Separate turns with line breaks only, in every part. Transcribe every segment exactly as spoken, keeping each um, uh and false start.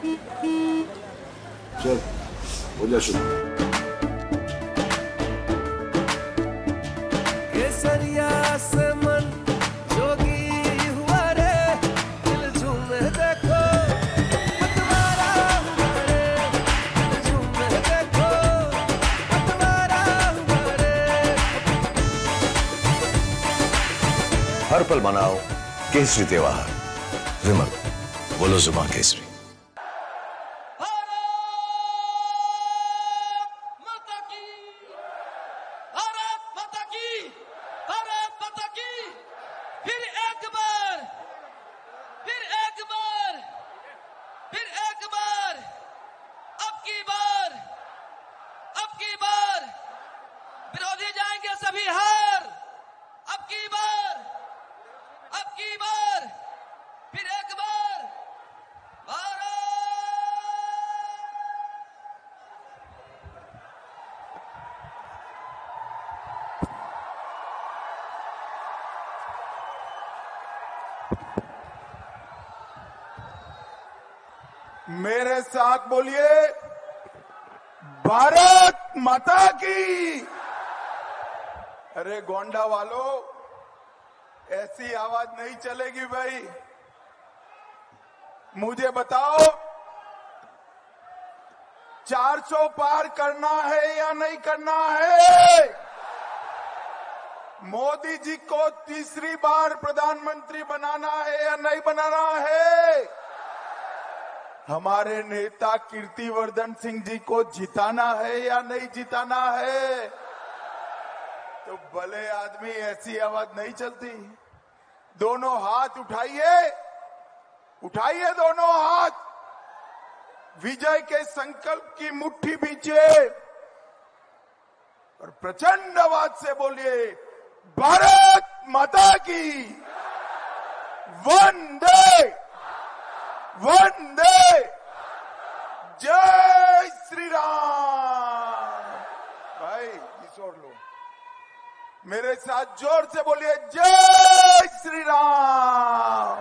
चल हो जा शुरू।
केसरिया से मन जोगी हुआ रे, दिल झूमे देखो पतवारा हुआ रे, दिल झूमे देखो पतवारा हुआ रे।
हर पल मनाओ केसरी त्योहार। विमल, बोलो जुबान केसरी।
विरोधी जाएंगे सभी हार, अब की बार, अब की बार, फिर एक बार भारत।
मेरे साथ बोलिए, भारत माता की। अरे गोंडा वालों, ऐसी आवाज नहीं चलेगी भाई। मुझे बताओ, चार सौ पार करना है या नहीं करना है? मोदी जी को तीसरी बार प्रधानमंत्री बनाना है या नहीं बनाना है? हमारे नेता कीर्तिवर्धन सिंह जी को जिताना है या नहीं जिताना है? तो भले आदमी, ऐसी आवाज नहीं चलती। दोनों हाथ उठाइए, उठाइए दोनों हाथ, विजय के संकल्प की मुट्ठी बीचे और प्रचंड आवाज से बोलिए, भारत माता की। वंदे वंदे जय श्री राम। भाई किशोर लो, मेरे साथ जोर से बोलिए, जय श्री राम।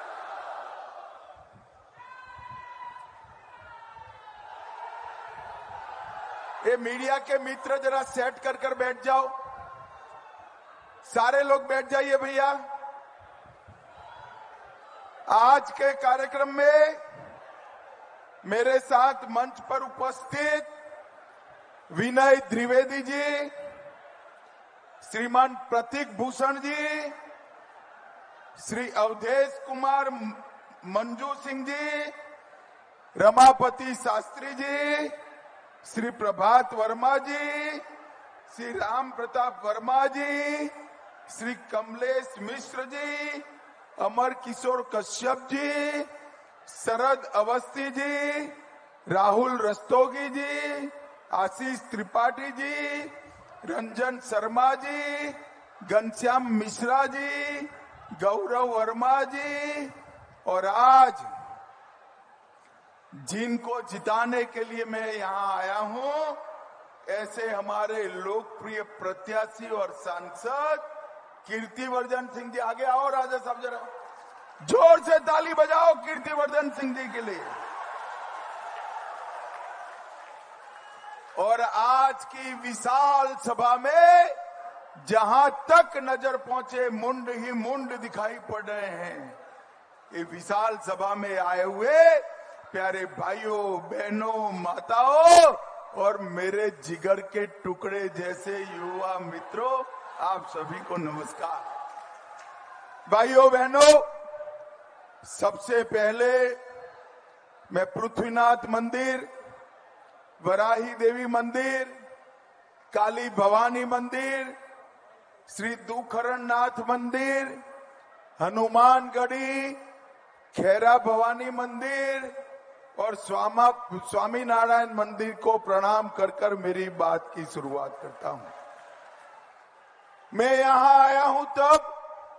ये मीडिया के मित्र जरा सेट कर कर बैठ जाओ, सारे लोग बैठ जाइए भैया। आज के कार्यक्रम में मेरे साथ मंच पर उपस्थित विनय द्विवेदी जी, श्रीमान प्रतीक भूषण जी, श्री अवधेश कुमार मंजू सिंह जी, रमापति शास्त्री जी, श्री प्रभात वर्मा जी, श्री राम प्रताप वर्मा जी, श्री कमलेश मिश्र जी, अमर किशोर कश्यप जी, शरद अवस्थी जी, राहुल रस्तोगी जी, आशीष त्रिपाठी जी, रंजन शर्मा जी, घनश्याम मिश्रा जी, गौरव वर्मा जी, और आज जिनको जिताने के लिए मैं यहां आया हूं, ऐसे हमारे लोकप्रिय प्रत्याशी और सांसद कीर्तिवर्धन सिंह जी। आगे आओ राजा साहब, जरा जोर से ताली बजाओ कीर्तिवर्धन सिंह जी के लिए। और आज की विशाल सभा में जहां तक नजर पहुंचे, मुंड ही मुंड दिखाई पड़ रहे हैं। ये विशाल सभा में आए हुए प्यारे भाइयों, बहनों, माताओं और मेरे जिगर के टुकड़े जैसे युवा मित्रों, आप सभी को नमस्कार। भाइयों बहनों, सबसे पहले मैं पृथ्वीनाथ मंदिर, वराही देवी मंदिर, काली भवानी मंदिर, श्री दुखरण नाथ मंदिर, हनुमानगढ़ी, खेरा भवानी मंदिर और स्वामा स्वामी नारायण मंदिर को प्रणाम कर कर मेरी बात की शुरुआत करता हूं। मैं यहां आया हूं तब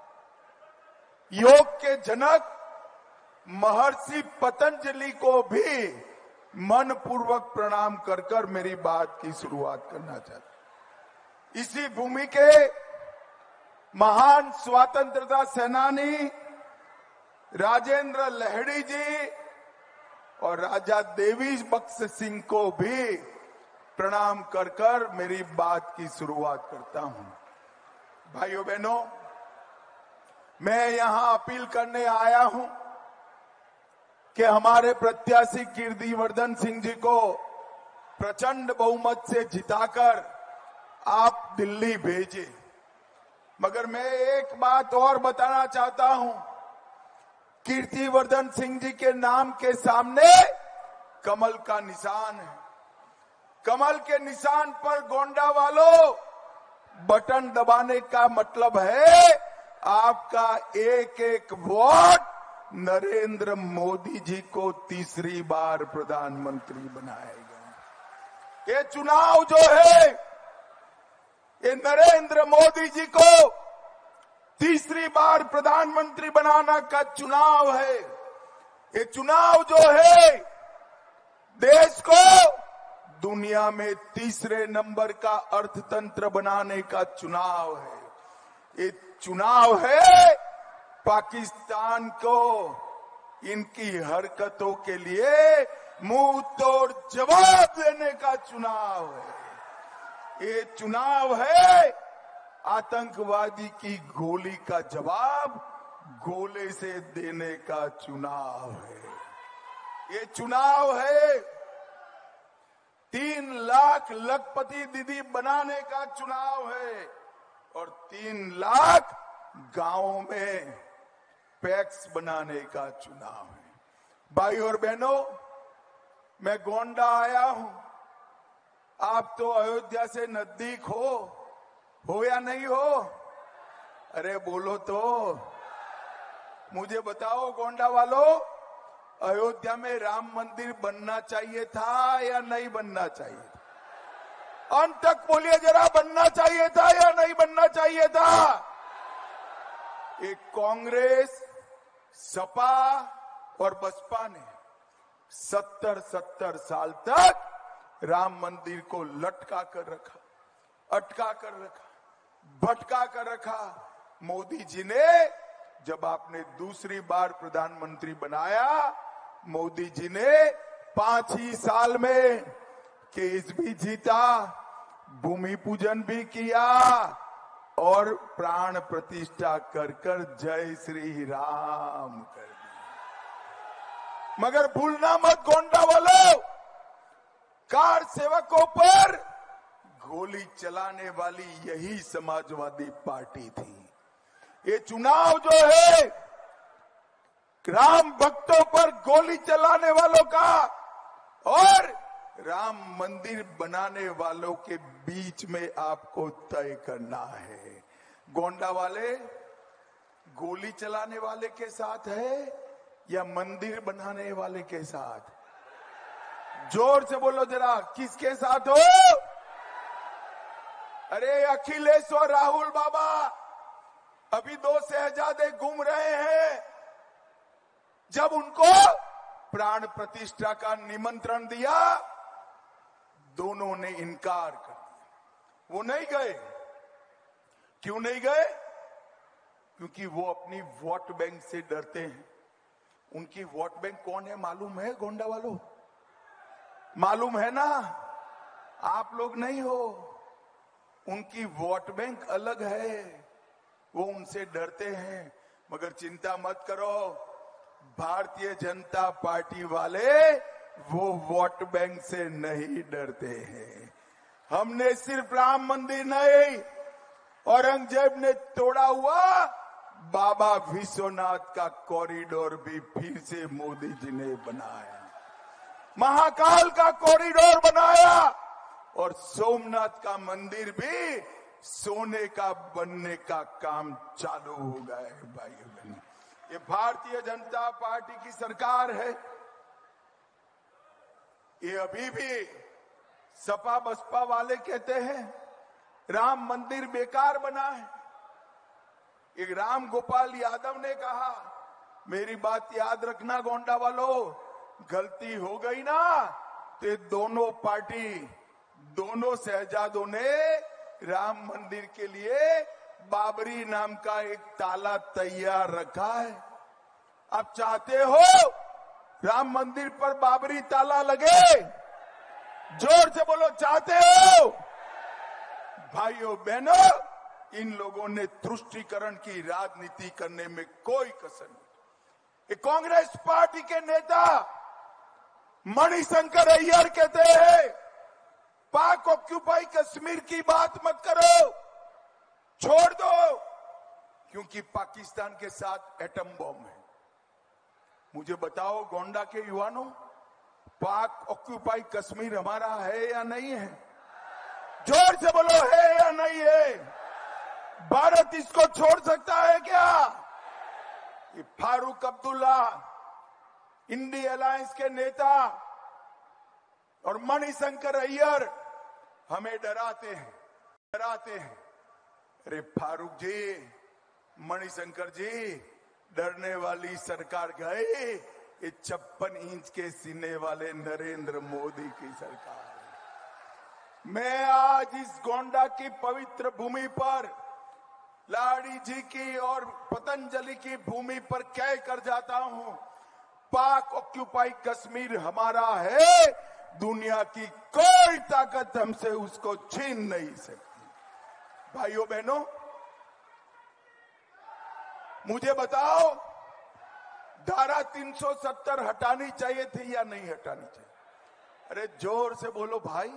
योग के जनक महर्षि पतंजलि को भी मन पूर्वक प्रणाम कर कर मेरी बात की शुरुआत करना चाहता। इसी भूमि के महान स्वतंत्रता सेनानी राजेंद्र लहड़ी जी और राजा देवी बख्श सिंह को भी प्रणाम कर कर मेरी बात की शुरुआत करता हूं। भाइयों बहनों, मैं यहां अपील करने आया हूं कि हमारे प्रत्याशी कीर्तिवर्धन सिंह जी को प्रचंड बहुमत से जिताकर आप दिल्ली भेजें। मगर मैं एक बात और बताना चाहता हूं, कीर्तिवर्धन सिंह जी के नाम के सामने कमल का निशान है। कमल के निशान पर गोंडा वालों बटन दबाने का मतलब है आपका एक एक वोट नरेंद्र मोदी जी को तीसरी बार प्रधानमंत्री बनाएगा। ये चुनाव जो है ये नरेंद्र मोदी जी को तीसरी बार प्रधानमंत्री बनाना का चुनाव है। ये चुनाव जो है देश को दुनिया में तीसरे नंबर का अर्थतंत्र बनाने का चुनाव है। ये चुनाव है पाकिस्तान को इनकी हरकतों के लिए मुंह तोड़ जवाब देने का चुनाव है। ये चुनाव है आतंकवादी की गोली का जवाब गोले से देने का चुनाव है। ये चुनाव है तीन लाख लखपति दीदी बनाने का चुनाव है और तीन लाख गांवों में पैक्स बनाने का चुनाव है। भाई और बहनों, मैं गोंडा आया हूं। आप तो अयोध्या से नजदीक हो हो या नहीं हो? अरे बोलो तो, मुझे बताओ गोंडा वालों, अयोध्या में राम मंदिर बनना चाहिए था या नहीं बनना चाहिए था? अंत तक बोलिए जरा, बनना चाहिए था या नहीं बनना चाहिए था? एक कांग्रेस, सपा और बसपा ने सत्तर सत्तर साल तक राम मंदिर को लटका कर रखा, अटका कर रखा, भटका कर रखा। मोदी जी ने जब आपने दूसरी बार प्रधानमंत्री बनाया, मोदी जी ने पांच ही साल में केस भी जीता, भूमि पूजन भी किया और प्राण प्रतिष्ठा कर कर जय श्री राम कर दी। मगर भूलना मत गोंडा वालों, कार सेवकों पर गोली चलाने वाली यही समाजवादी पार्टी थी। ये चुनाव जो है राम भक्तों पर गोली चलाने वालों का और राम मंदिर बनाने वालों के बीच में आपको तय करना है। गोंडा वाले गोली चलाने वाले के साथ है या मंदिर बनाने वाले के साथ? जोर से बोलो जरा, किसके साथ हो? अरे अखिलेश और राहुल बाबा अभी दो शहजादे घूम रहे हैं। जब उनको प्राण प्रतिष्ठा का निमंत्रण दिया, दोनों ने इनकार कर दिया, वो नहीं गए। क्यों नहीं गए? क्योंकि वो अपनी वोट बैंक से डरते हैं। उनकी वोट बैंक कौन है मालूम है गोंडा वालों? मालूम है ना? आप लोग नहीं हो। उनकी वोट बैंक अलग है, वो उनसे डरते हैं। मगर चिंता मत करो, भारतीय जनता पार्टी वाले वो वोट बैंक से नहीं डरते हैं। हमने सिर्फ राम मंदिर नहीं, औरंगजेब ने तोड़ा हुआ बाबा विश्वनाथ का कॉरिडोर भी फिर से मोदी जी ने बनाया, महाकाल का कॉरिडोर बनाया और सोमनाथ का मंदिर भी सोने का बनने का काम चालू हो गया है। भाई बहनों, ये भारतीय जनता पार्टी की सरकार है। ये अभी भी सपा बसपा वाले कहते हैं राम मंदिर बेकार बना है। एक राम गोपाल यादव ने कहा, मेरी बात याद रखना गोंडा वालों, गलती हो गई ना तो दोनों पार्टी, दोनों शहजादों ने राम मंदिर के लिए बाबरी नाम का एक ताला तैयार रखा है। अब चाहते हो राम मंदिर पर बाबरी ताला लगे? जोर से बोलो, चाहते हो? भाइयों बहनों, इन लोगों ने तुष्टीकरण की राजनीति करने में कोई कसर नहीं। कांग्रेस पार्टी के नेता मणिशंकर अय्यर कहते हैं पाक ऑक्यूपाई कश्मीर की बात मत करो, छोड़ दो, क्योंकि पाकिस्तान के साथ एटम बॉम्ब है। मुझे बताओ गोंडा के युवानों, पाक ऑक्यूपाई कश्मीर हमारा है या नहीं है? जोर से बोलो, है या नहीं है? भारत इसको छोड़ सकता है क्या? ये फारूक अब्दुल्ला, इंडिया अलायंस के नेता और मणिशंकर अय्यर हमें डराते हैं, डराते हैं। अरे फारूक जी, मणिशंकर जी, डरने वाली सरकार गए, ये छप्पन इंच के सीने वाले नरेंद्र मोदी की सरकार है। मैं आज इस गोंडा की पवित्र भूमि पर, लाड़ी जी की और पतंजलि की भूमि पर कह कर जाता हूं, पाक ऑक्यूपाई कश्मीर हमारा है, दुनिया की कोई ताकत हमसे उसको छीन नहीं सकती। भाइयों बहनों, मुझे बताओ, धारा तीन सौ सत्तर हटानी चाहिए थी या नहीं हटानी चाहिए? अरे जोर से बोलो भाई।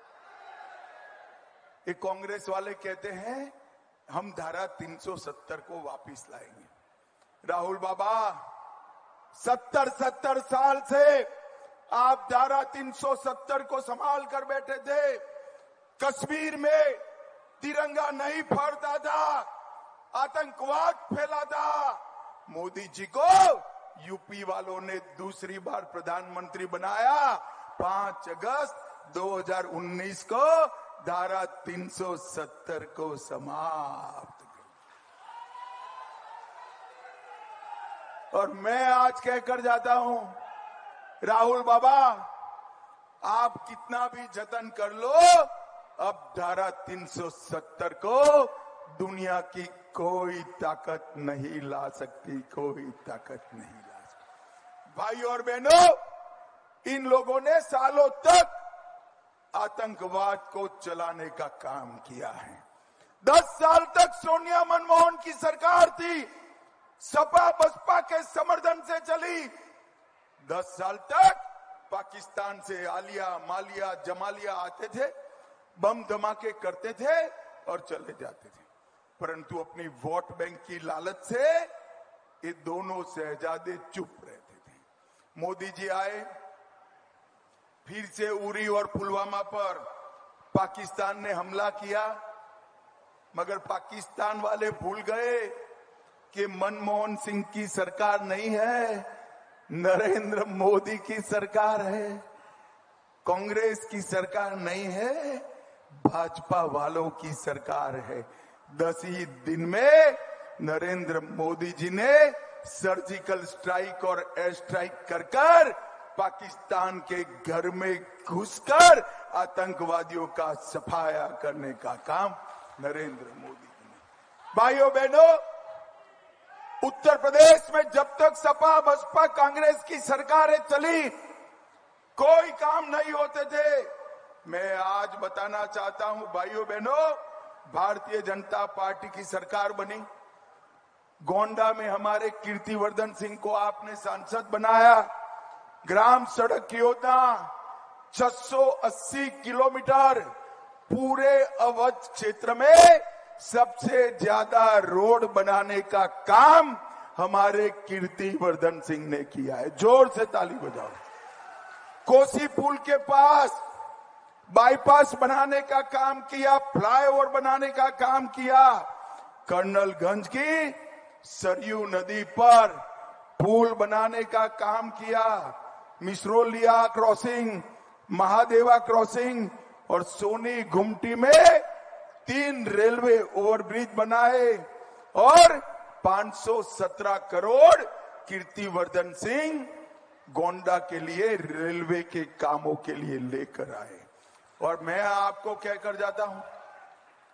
ये कांग्रेस वाले कहते हैं हम धारा तीन सौ सत्तर को वापस लाएंगे। राहुल बाबा, सत्तर सत्तर साल से आप धारा तीन सौ सत्तर को संभाल कर बैठे थे। कश्मीर में तिरंगा नहीं फहरता था, आतंकवाद फैला था। मोदी जी को यूपी वालों ने दूसरी बार प्रधानमंत्री बनाया। पांच अगस्त दो हज़ार उन्नीस को धारा तीन सौ सत्तर को समाप्त किया। और मैं आज कहकर जाता हूं, राहुल बाबा, आप कितना भी जतन कर लो, अब धारा तीन सौ सत्तर को दुनिया की कोई ताकत नहीं ला सकती, कोई ताकत नहीं ला सकती। भाई और बहनों, इन लोगों ने सालों तक आतंकवाद को चलाने का काम किया है। दस साल तक सोनिया मनमोहन की सरकार थी, सपा बसपा के समर्थन से चली। दस साल तक पाकिस्तान से आलिया मालिया जमालिया आते थे, बम धमाके करते थे और चले जाते थे। परंतु अपनी वोट बैंक की लालच से ये दोनों शहजादे चुप रहते थे। मोदी जी आए, फिर से उरी और पुलवामा पर पाकिस्तान ने हमला किया, मगर पाकिस्तान वाले भूल गए कि मनमोहन सिंह की सरकार नहीं है, नरेंद्र मोदी की सरकार है। कांग्रेस की सरकार नहीं है, भाजपा वालों की सरकार है। दस ही दिन में नरेंद्र मोदी जी ने सर्जिकल स्ट्राइक और एयर स्ट्राइक कर कर पाकिस्तान के घर में घुसकर आतंकवादियों का सफाया करने का काम नरेंद्र मोदी जी ने। भाइयों बहनों, उत्तर प्रदेश में जब तक सपा बसपा कांग्रेस की सरकारें चली, कोई काम नहीं होते थे। मैं आज बताना चाहता हूं भाइयों बहनों, भारतीय जनता पार्टी की सरकार बनी। गोंडा में हमारे कीर्तिवर्धन सिंह को आपने सांसद बनाया। ग्राम सड़क योजना छह सौ अस्सी किलोमीटर, पूरे अवध क्षेत्र में सबसे ज्यादा रोड बनाने का काम हमारे कीर्तिवर्धन सिंह ने किया है। जोर से ताली बजाओ। कोसी पुल के पास बाईपास बनाने का काम किया, फ्लाईओवर बनाने का काम किया। कर्नलगंज की सरयू नदी पर पुल बनाने का काम किया। मिसरोलिया क्रॉसिंग, महादेवा क्रॉसिंग और सोनी घुमटी में तीन रेलवे ओवरब्रिज बनाए और पांच सौ सत्रह करोड़ कीर्तिवर्धन सिंह गोंडा के लिए रेलवे के कामों के लिए लेकर आए। और मैं आपको कहकर जाता हूं,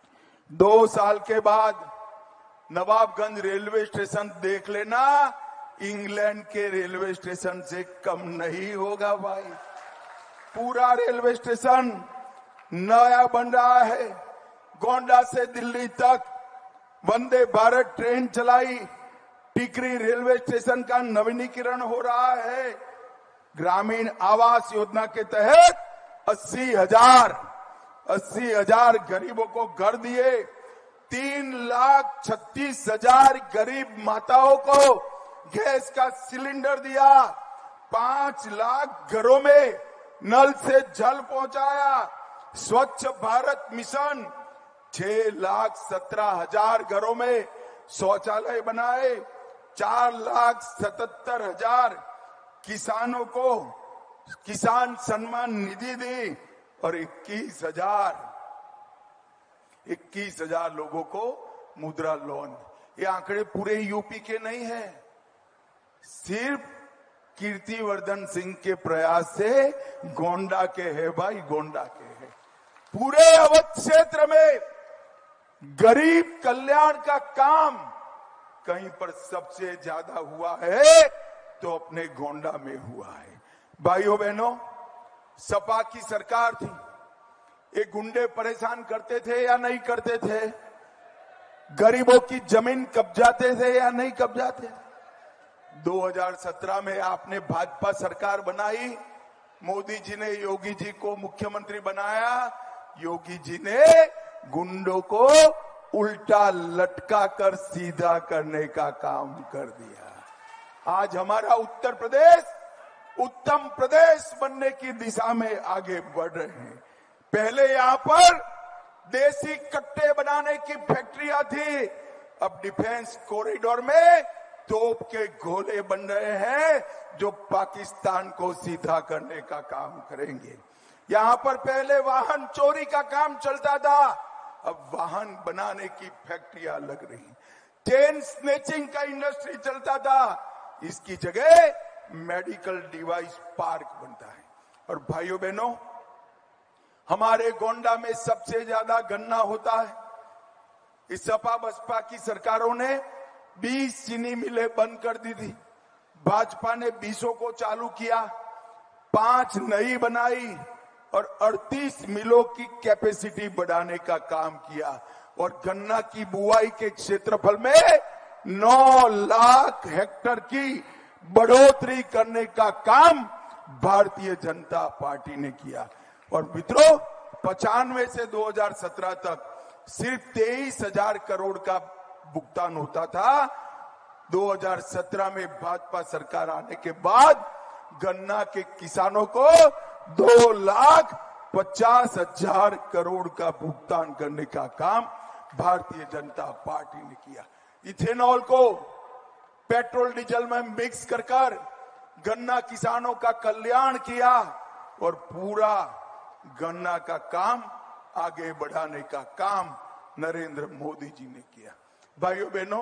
दो साल के बाद नवाबगंज रेलवे स्टेशन देख लेना, इंग्लैंड के रेलवे स्टेशन से कम नहीं होगा भाई। पूरा रेलवे स्टेशन नया बन रहा है। गोंडा से दिल्ली तक वंदे भारत ट्रेन चलाई। टिकरी रेलवे स्टेशन का नवीनीकरण हो रहा है। ग्रामीण आवास योजना के तहत अस्सी हजार अस्सी हजार गरीबों को घर दिए। तीन लाख छत्तीस हजार गरीब माताओं को गैस का सिलेंडर दिया। पांच लाख घरों में नल से जल पहुंचाया। स्वच्छ भारत मिशन छह लाख सत्रह हजार घरों में शौचालय बनाए। चार लाख सतहत्तर हजार किसानों को किसान सम्मान निधि दी और इक्कीस हजार इक्कीस हजार लोगों को मुद्रा लोन। ये आंकड़े पूरे यूपी के नहीं है, सिर्फ कीर्तिवर्धन सिंह के प्रयास से गोंडा के है भाई, गोंडा के है। पूरे अवध क्षेत्र में गरीब कल्याण का काम कहीं पर सबसे ज्यादा हुआ है तो अपने गोंडा में हुआ है। भाइयों बहनों, सपा की सरकार थी, ये गुंडे परेशान करते थे या नहीं करते थे? गरीबों की जमीन कब्जाते थे या नहीं कब्जाते? दो हज़ार सत्रह में आपने भाजपा सरकार बनाई। मोदी जी ने योगी जी को मुख्यमंत्री बनाया। योगी जी ने गुंडों को उल्टा लटका कर सीधा करने का काम कर दिया। आज हमारा उत्तर प्रदेश उत्तम प्रदेश बनने की दिशा में आगे बढ़ रहे हैं। पहले यहां पर देसी कट्टे बनाने की फैक्ट्रियां थी, अब डिफेंस कॉरिडोर में तोप के गोले बन रहे हैं जो पाकिस्तान को सीधा करने का काम करेंगे। यहां पर पहले वाहन चोरी का काम चलता था, अब वाहन बनाने की फैक्ट्रियां लग रही। चेन स्नेचिंग का इंडस्ट्री चलता था, इसकी जगह मेडिकल डिवाइस पार्क बनता है। और भाइयों बहनों, हमारे गोंडा में सबसे ज्यादा गन्ना होता है। इस सपा बसपा की सरकारों ने बीस चीनी मिलें बंद कर दी थी, भाजपा ने बीसों को चालू किया, पांच नई बनाई और अड़तीस मिलों की कैपेसिटी बढ़ाने का काम किया। और गन्ना की बुआई के क्षेत्रफल में नौ लाख हेक्टेयर की बढ़ोतरी करने का काम भारतीय जनता पार्टी ने किया। और मित्रों, पचानवे से दो हज़ार सत्रह तक सिर्फ तेईस हजार करोड़ का भुगतान होता था। दो हज़ार सत्रह में भाजपा सरकार आने के बाद गन्ना के किसानों को दो लाख पचास हजार करोड़ का भुगतान करने का काम भारतीय जनता पार्टी ने किया। इथेनॉल को पेट्रोल डीजल में मिक्स कर कर गन्ना किसानों का कल्याण किया और पूरा गन्ना का काम आगे बढ़ाने का काम नरेंद्र मोदी जी ने किया। भाइयों बहनों,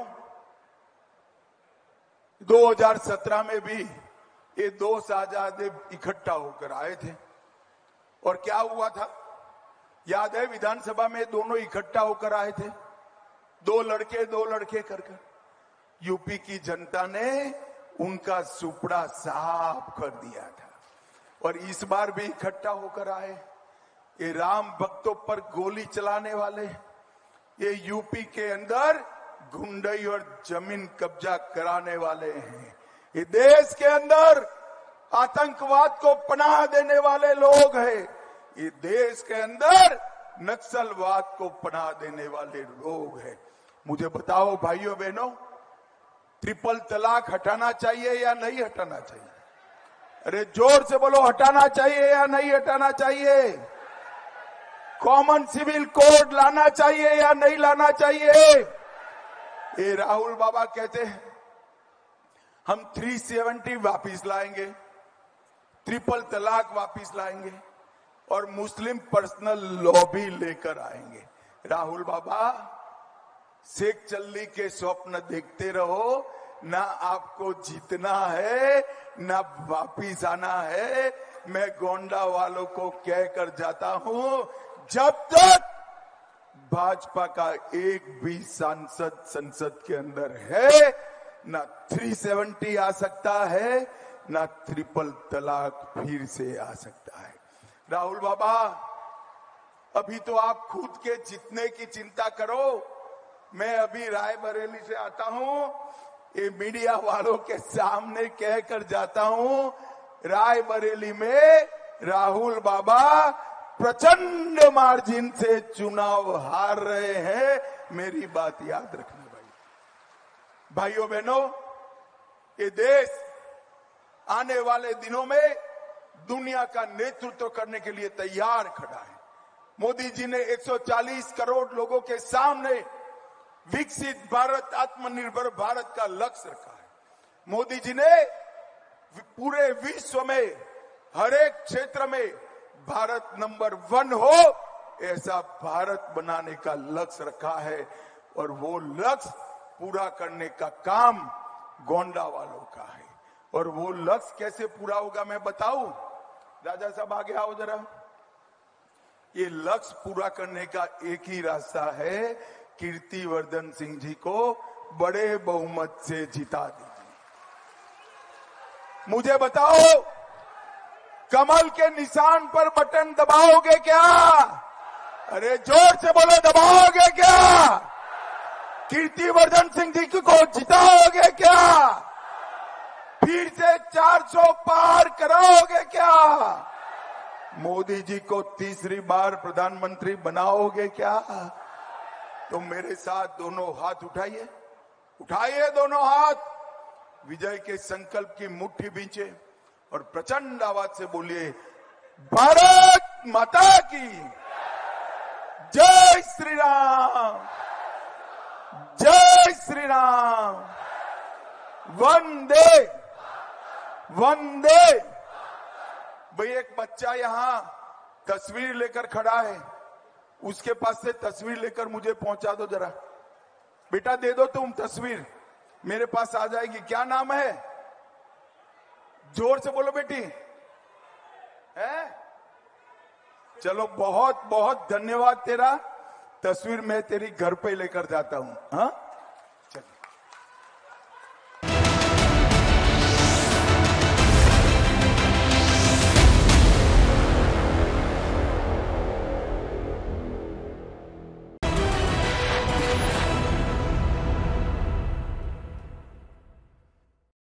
दो हज़ार सत्रह में भी ये दो साझादे इकट्ठा होकर आए थे और क्या हुआ था याद है? विधानसभा में दोनों इकट्ठा होकर आए थे, दो लड़के दो लड़के कर कर। यूपी की जनता ने उनका सुपड़ा साफ कर दिया था और इस बार भी इकट्ठा होकर आए। ये राम भक्तों पर गोली चलाने वाले, ये यूपी के अंदर गुंडई और जमीन कब्जा कराने वाले हैं, ये देश के अंदर आतंकवाद को पनाह देने वाले लोग हैं, ये देश के अंदर नक्सलवाद को पनाह देने वाले लोग हैं। मुझे बताओ भाइयों बहनों, ट्रिपल तलाक हटाना चाहिए या नहीं हटाना चाहिए? अरे जोर से बोलो, हटाना चाहिए या नहीं हटाना चाहिए? कॉमन सिविल कोड लाना चाहिए या नहीं लाना चाहिए? ये राहुल बाबा कहते हैं हम तीन सौ सत्तर वापिस लाएंगे, ट्रिपल तलाक वापिस लाएंगे और मुस्लिम पर्सनल लॉ भी लेकर आएंगे। राहुल बाबा, शेख चल्ली के स्वप्न देखते रहो, ना आपको जीतना है ना वापिस आना है। मैं गोंडा वालों को कहकर जाता हूं, जब तक भाजपा का एक भी सांसद संसद के अंदर है ना तीन सौ सत्तर आ सकता है, ना ट्रिपल तलाक फिर से आ सकता है। राहुल बाबा, अभी तो आप खुद के जितने की चिंता करो। मैं अभी रायबरेली से आता हूं, ये मीडिया वालों के सामने कहकर जाता हूं, रायबरेली में राहुल बाबा प्रचंड मार्जिन से चुनाव हार रहे हैं। मेरी बात याद रखना भाई। भाइयों बहनों, ये देश आने वाले दिनों में दुनिया का नेतृत्व करने के लिए तैयार खड़ा है। मोदी जी ने एक सौ चालीस करोड़ लोगों के सामने विकसित भारत, आत्मनिर्भर भारत का लक्ष्य रखा है। मोदी जी ने पूरे विश्व में हर एक क्षेत्र में भारत नंबर वन हो, ऐसा भारत बनाने का लक्ष्य रखा है। और वो लक्ष्य पूरा करने का काम गोंडा वालों का है। और वो लक्ष्य कैसे पूरा होगा मैं बताऊं? राजा साहब आगे आओ जरा। ये लक्ष्य पूरा करने का एक ही रास्ता है, कीर्तिवर्धन सिंह जी को बड़े बहुमत से जिता दीजिए। मुझे बताओ, कमल के निशान पर बटन दबाओगे क्या? अरे जोर से बोलो, दबाओगे क्या? कीर्तिवर्धन सिंह जी को जिताओगे क्या? फिर से चार सौ पार कराओगे क्या? मोदी जी को तीसरी बार प्रधानमंत्री बनाओगे क्या? तो मेरे साथ दोनों हाथ उठाइए, उठाइए दोनों हाथ, विजय के संकल्प की मुट्ठी बींचे और प्रचंड आवाज से बोलिए, भारत माता की जय श्री राम, जय श्री राम, वंदे वंदे। भाई एक बच्चा यहां तस्वीर लेकर खड़ा है, उसके पास से तस्वीर लेकर मुझे पहुंचा दो जरा। बेटा दे दो तुम तस्वीर, मेरे पास आ जाएगी। क्या नाम है? जोर से बोलो बेटी। है? चलो बहुत बहुत धन्यवाद तेरा। तस्वीर मैं तेरी घर पे लेकर जाता हूं। हाँ